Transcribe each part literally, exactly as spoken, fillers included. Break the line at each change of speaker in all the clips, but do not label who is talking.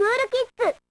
クールキッズ。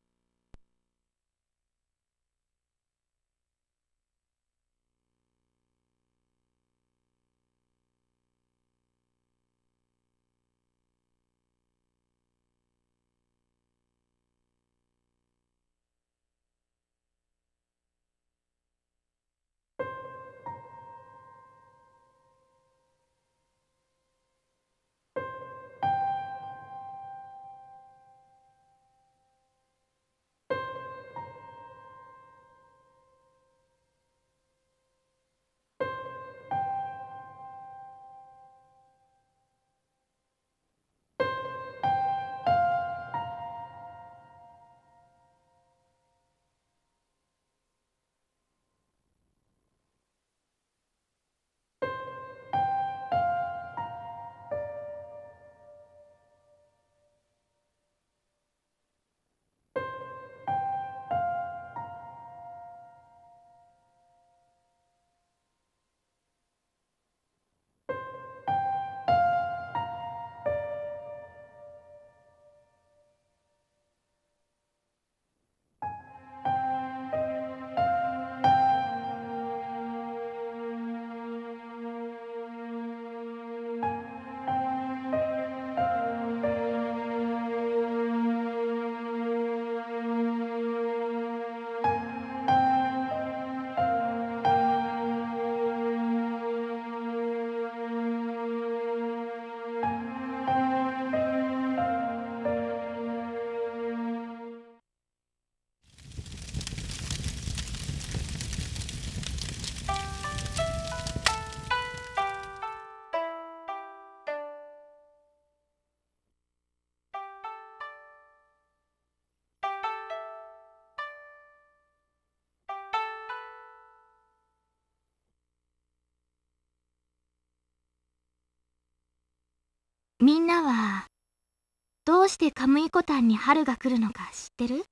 みんなはどうしてカムイコタンに春が来るのか知ってる？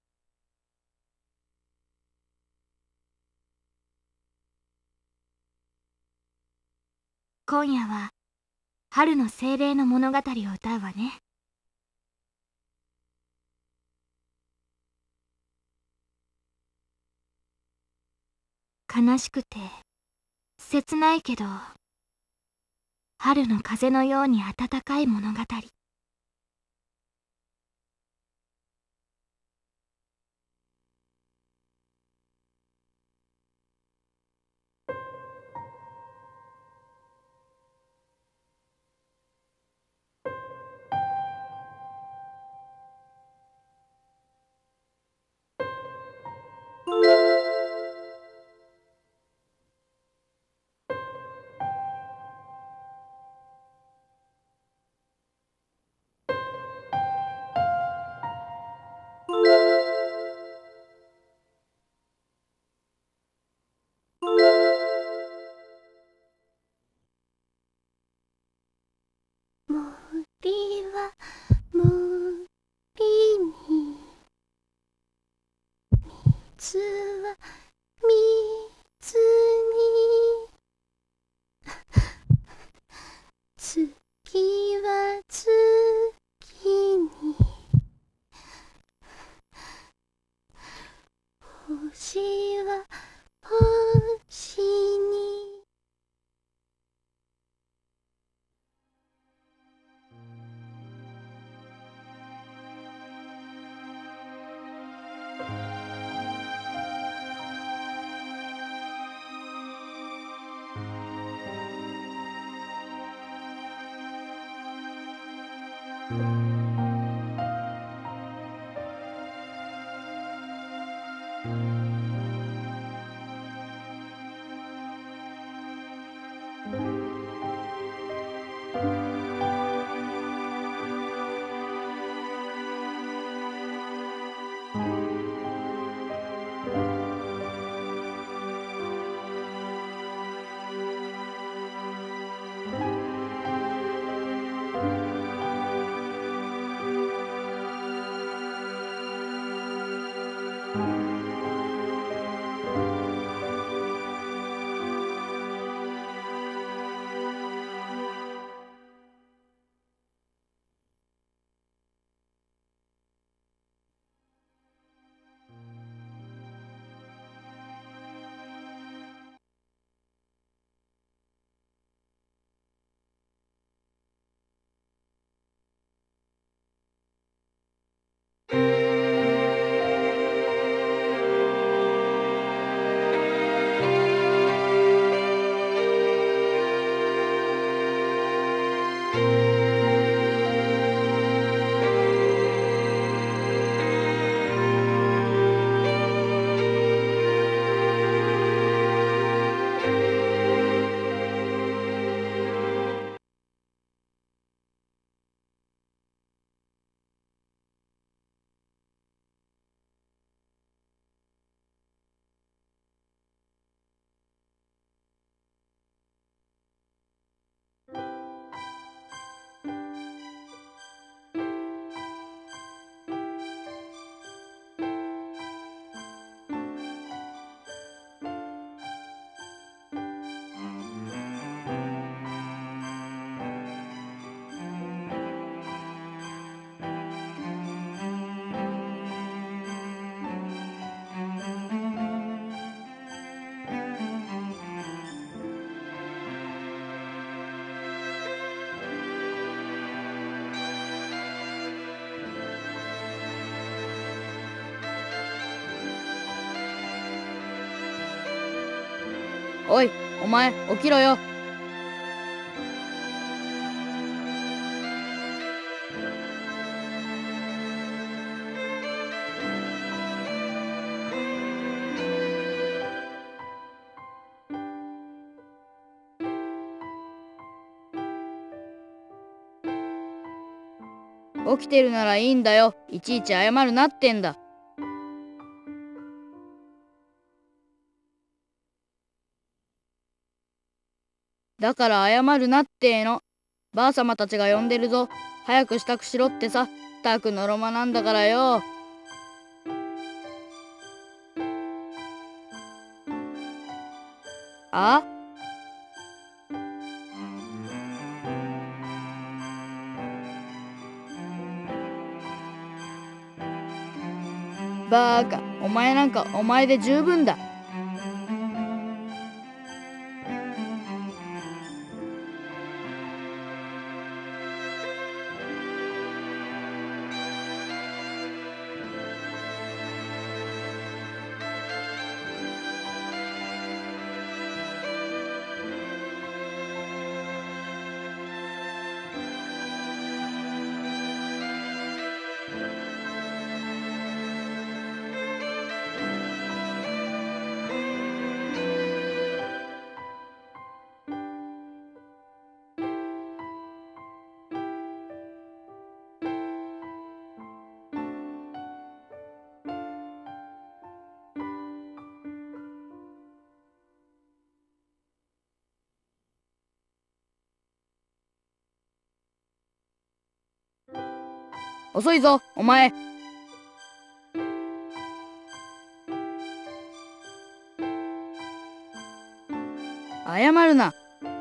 今夜は春の精霊の物語を歌うわね。悲しくて切ないけど春の風のように温かい物語。
森は森に、水は水に、月は月に、星は星に。
おい、お前起きろよ。起きてるならいいんだよ。いちいち謝るなってんだ。だから謝るなってえの。ばあさまたちが呼んでるぞ。早く支度しろってさ。たくのろまなんだからよ。あ？バーカ、お前なんかお前で十分だ。遅いぞ、お前。謝るな。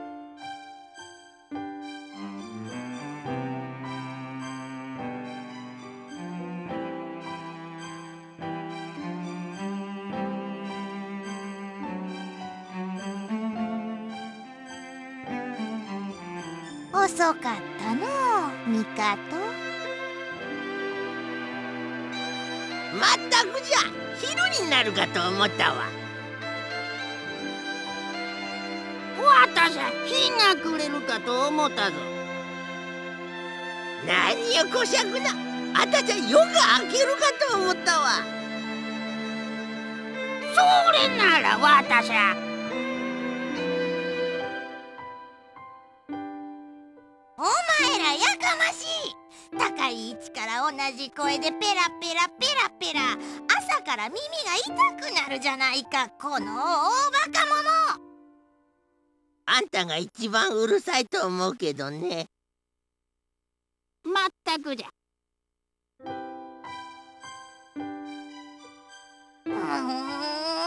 遅かったのう、ミカト。
まったくじゃ、昼になるかと思ったわ。私は日が暮れるかと思ったぞ。何よこしゃくな。あたちゃ夜が明けるかと思ったわ。それなら私は
お前らやかましい。高い位置から同じ声でペラペラペラペラ。朝から耳が痛くなるじゃないか、この大バカ者。
あんたが一番うるさいと思うけどね。まったくじゃ。
うーん。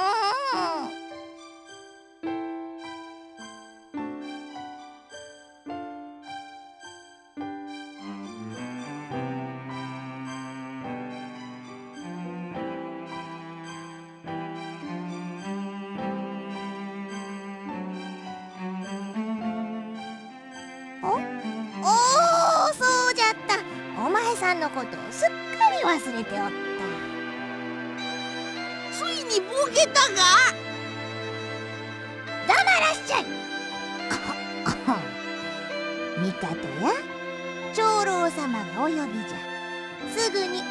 のことをすっかり忘れておった。
ついにボケたが。
黙らしちゃい。ミカトや長老様がお呼びじゃ。すぐにお行き。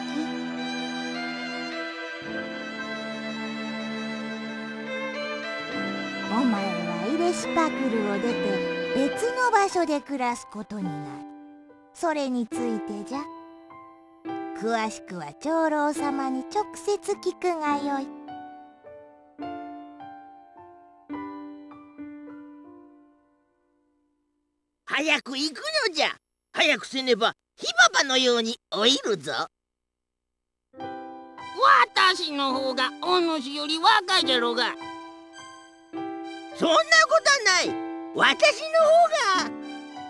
お前はイレシパクルを出て別の場所で暮らすことになる。それについてじゃ。詳しくは長老様に直接聞くがよい。
早く行くのじゃ。早くせねば火ババのように老いるぞ。私の方がお主より若いじゃろうが。そんなことはない。私の方が。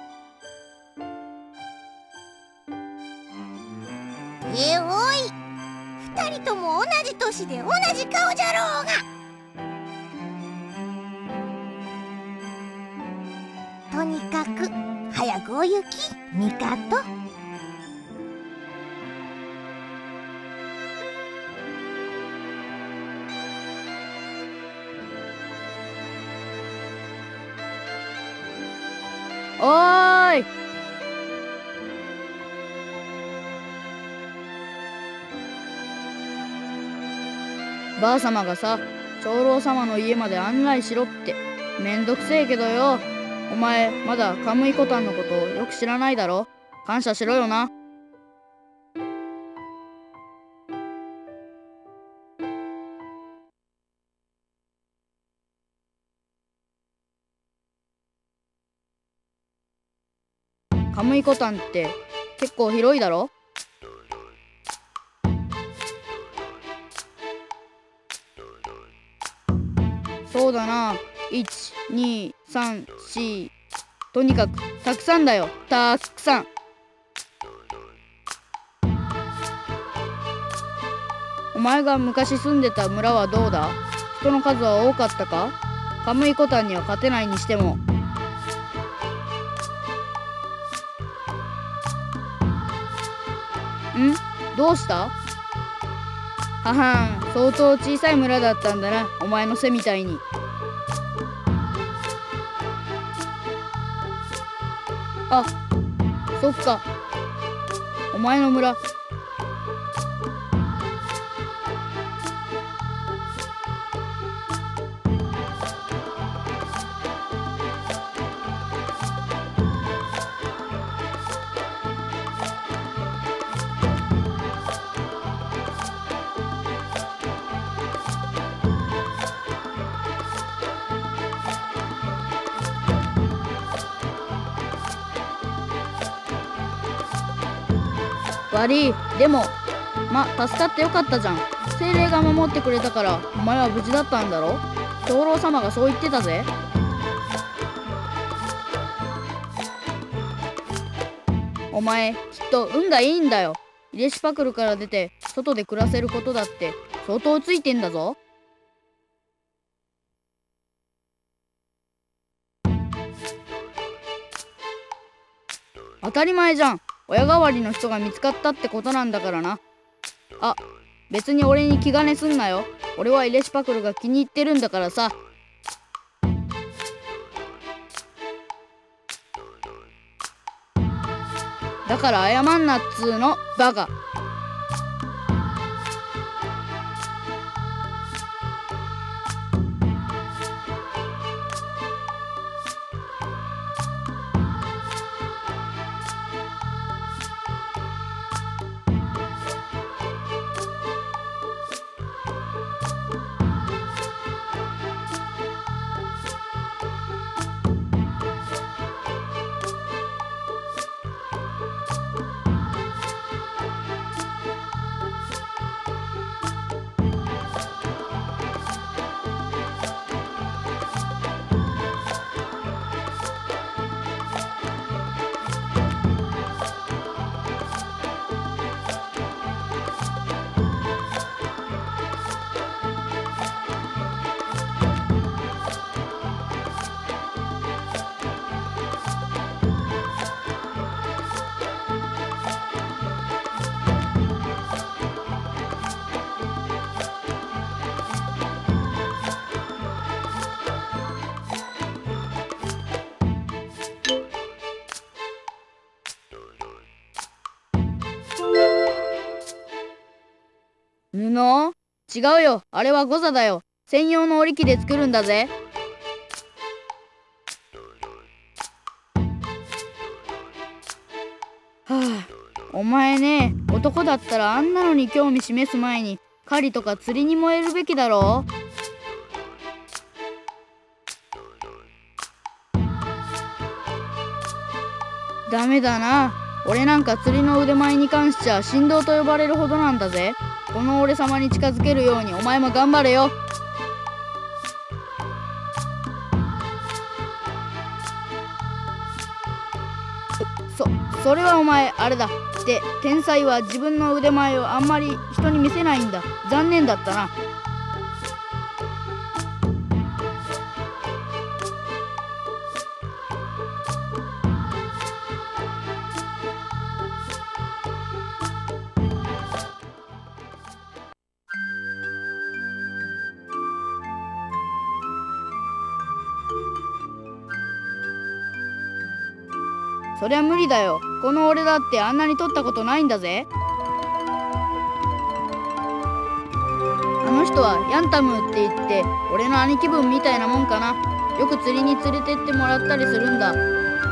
えおい、二人とも同じ年で同じ顔じゃろうが。とにかく早くお行き、ミカト。
ーい。ばあさまがさ、長老様の家まで案内しろって。めんどくせえけどよ。お前まだカムイコタンのことをよく知らないだろ。感謝しろよな。カムイコタンって結構広いだろ。そうだな。いち、に、さん、よん。とにかくたくさんだよ。たくさん。お前が昔住んでた村はどうだ？人の数は多かったか？カムイコタンには勝てないにしても。ん？どうした？ははん、相当小さい村だったんだな、お前の背みたいに。あ、そっか。お前の村。悪い。でもま助かってよかったじゃん。精霊が守ってくれたからお前は無事だったんだろ。長老様がそう言ってたぜ。お前きっと運がいいんだよ。イレシパクルから出て外で暮らせることだって相当ついてんだぞ。当たり前じゃん。親代わりの人が見つかったってことなんだからな。あ、別に俺に気兼ねすんなよ。俺はイレシパクルが気に入ってるんだからさ。だから謝んなっつーの、バカ。布？違うよ。あれはゴザだよ。専用の織り機で作るんだぜ。はあ、お前ね、男だったらあんなのに興味示す前に狩りとか釣りに燃えるべきだろう。ダメだな。俺なんか釣りの腕前に関しちゃ神童と呼ばれるほどなんだぜ。この俺様に近づけるようにお前も頑張れよ。そ、それはお前あれだ。で、天才は自分の腕前をあんまり人に見せないんだ。残念だったな。 そりゃ無理だよ。この俺だってあんなに取ったことないんだぜ。あの人はヤンタムーって言って俺の兄貴分みたいなもんかな。よく釣りに連れてってもらったりするんだ。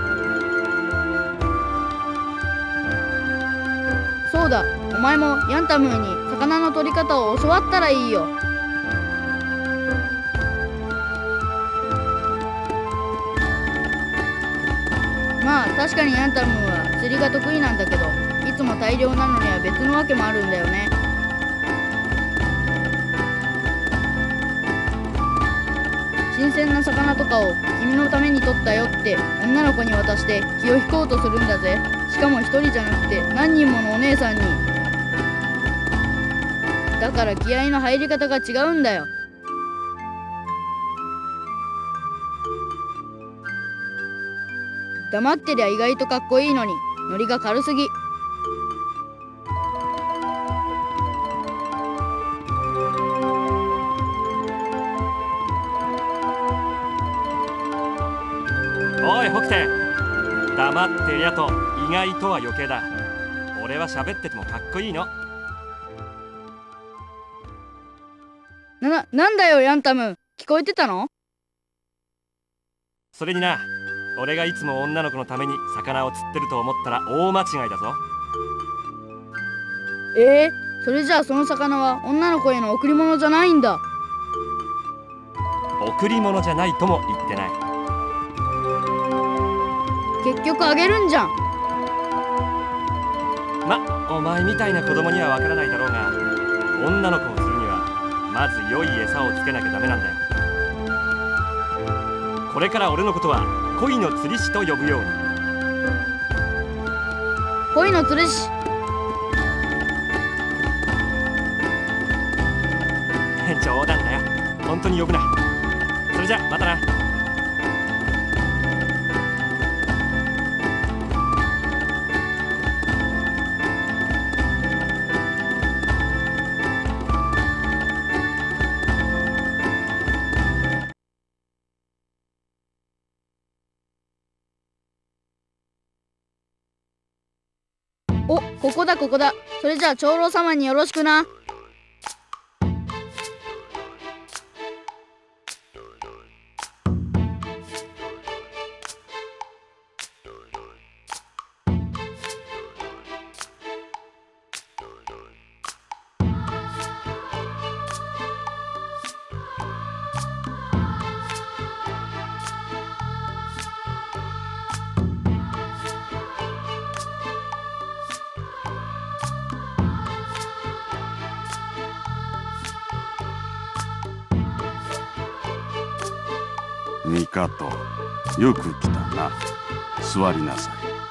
そうだ、お前もヤンタムーに魚の取り方を教わったらいいよ。まあ確かにヤンタムーは釣りが得意なんだけど、いつも大漁なのには別のわけもあるんだよね。新鮮な魚とかを君のために取ったよって女の子に渡して気を引こうとするんだぜ。しかも一人じゃなくて何人ものお姉さんに。だから気合いの入り方が違うんだよ。黙ってりゃ意外とかっこいいのにノリが軽すぎ。
おい北斗、黙ってりゃと意外とは余計だ。俺は喋っててもかっこいいの。
な、なんだよヤンタム、聞こえてたの？
それにな、俺がいつも女の子のために魚を釣ってると思ったら大間違いだぞ。
えー、それじゃあその魚は女の子への贈り物じゃないんだ。
贈り物じゃないとも言ってない。
結局あげるんじゃん。
ま、お前みたいな子供にはわからないだろうが、女の子を釣るにはまず良い餌をつけなきゃダメなんだよ。これから俺のことは恋の釣り師と呼ぶように。
恋の釣り師。
冗談だよ、本当に呼ぶな。それじゃまたな。
お、ここだここだ。それじゃあ長老様によろしくな。
ミカト、よく来たな。座りなさい。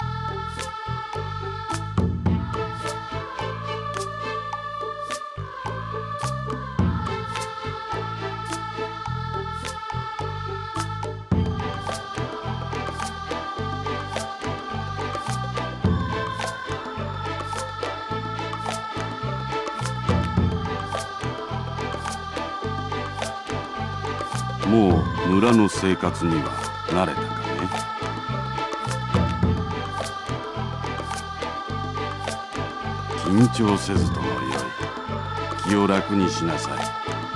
もう村の生活には慣れたかね。緊張せずともよい。気を楽にしなさい。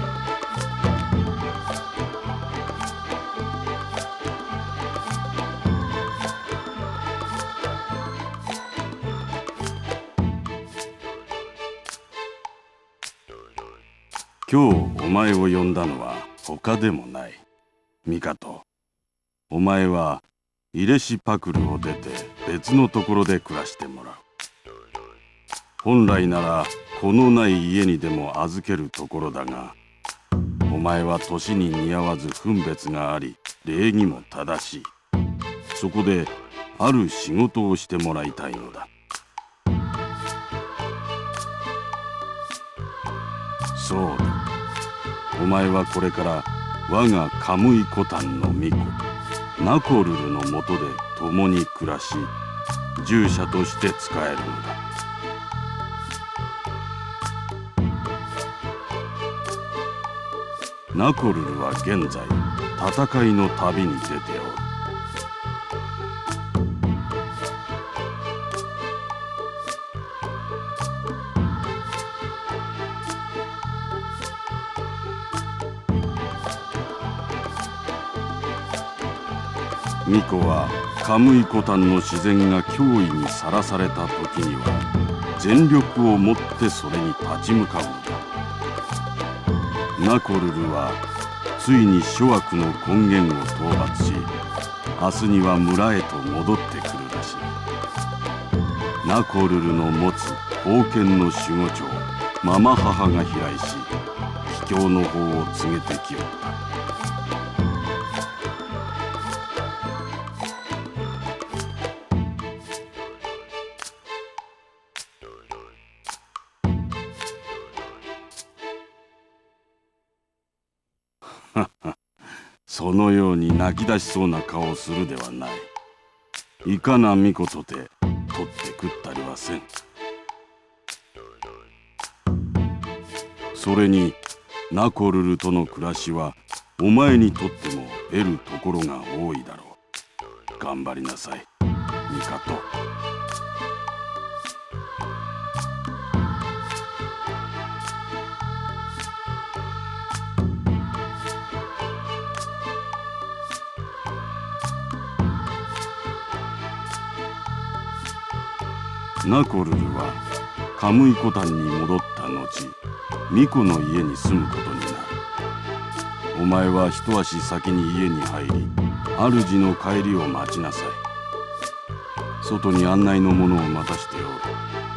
今日お前を呼んだのは他でもない。ミカト、お前はイレシパクルを出て別のところで暮らしてもらう。本来なら子のない家にでも預けるところだが、お前は年に似合わず分別があり礼儀も正しい。そこである仕事をしてもらいたいのだ。そうだ、お前はこれから我がカムイコタンの巫女ナコルルのもとで共に暮らし、従者として仕えるのだ。ナコルルは現在戦いの旅に出ておる。 巫女はカムイコタンの自然が脅威にさらされた時には全力をもってそれに立ち向かうのだ。ナコルルはついに諸悪の根源を討伐し、明日には村へと戻ってくるらしい。ナコルルの持つ宝剣の守護長ママ母が飛来し、帰郷の方を告げてきよった。そのように泣き出しそうな顔をするではない。いかな巫女とて取って食ったりはせん。それにナコルルとの暮らしはお前にとっても得るところが多いだろう。頑張りなさい、ミカト。ナコルルはカムイコタンに戻った後、巫女の家に住むことになる。お前は一足先に家に入り、主の帰りを待ちなさい。外に案内の者を待たしておる。